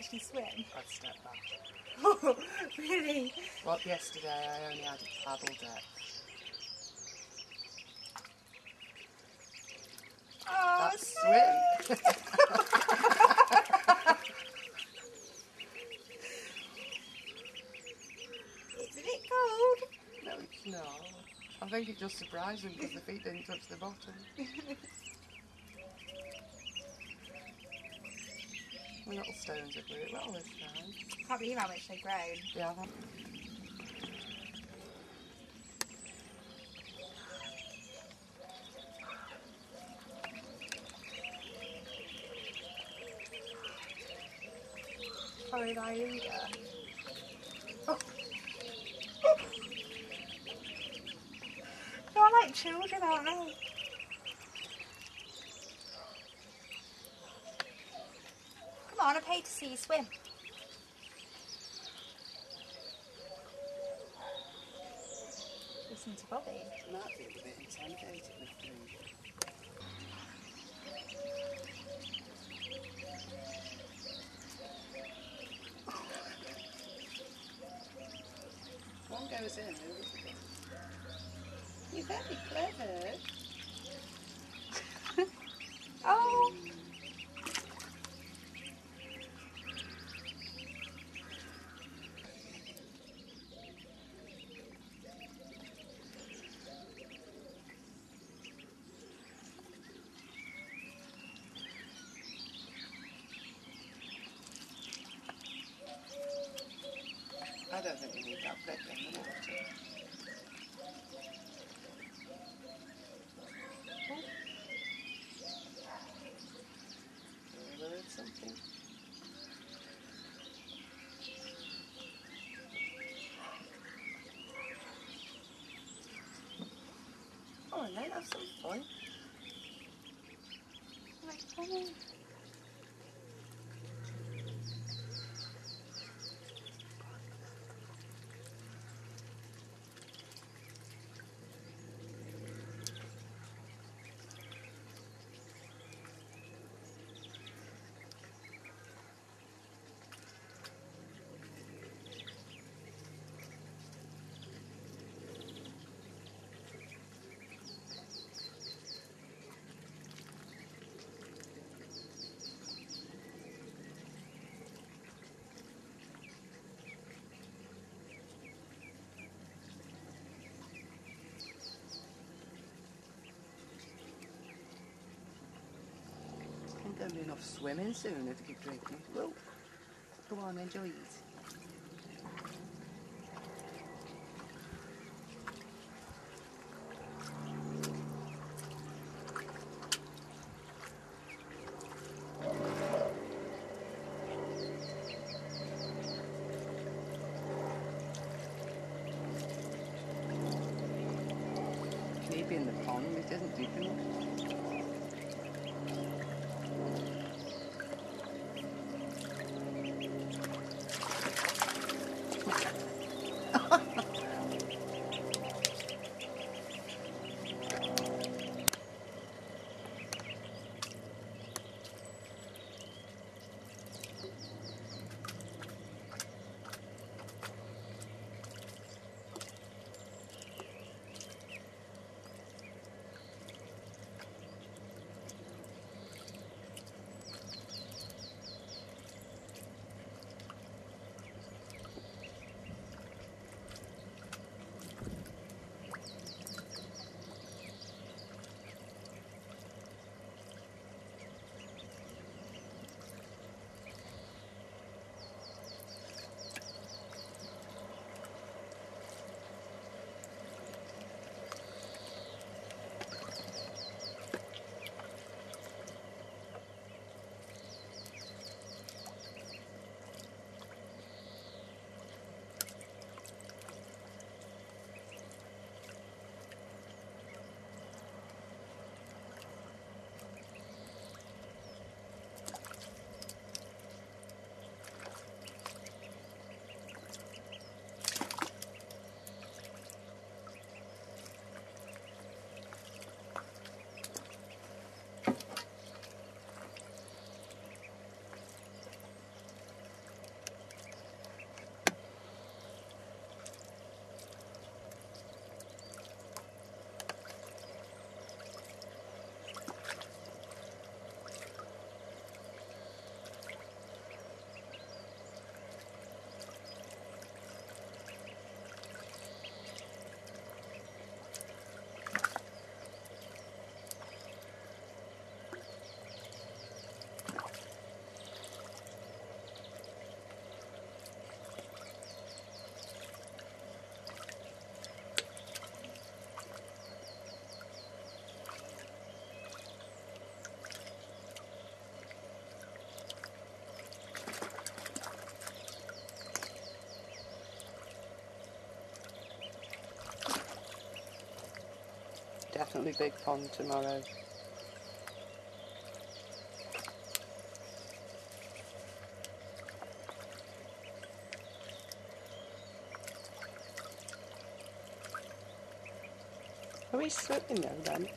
actually swim? I'd step back. Oh, really? Well, yesterday I only had a paddle depth. Oh, That's swim. It's a bit cold. No, it's not. I think it just surprised them because the feet didn't touch the bottom. The little stones have grew well this time. Can't believe how much they've grown. Yeah. Sorry, Iuda. They're like children, aren't they? Come on, I paid to see you swim. Listen to Bobby. Might be a bit intimidated with food. One goes in, the others go. You're very clever. Oh. I don't think we need that bit in the water. Oh. There is something. Oh, and then have some fun. Like funny. I think there'll be enough swimming soon if you keep drinking. Well, go on, enjoy it. Keep in the pond, it isn't deep enough. Definitely big pond tomorrow. Are we swimming though then?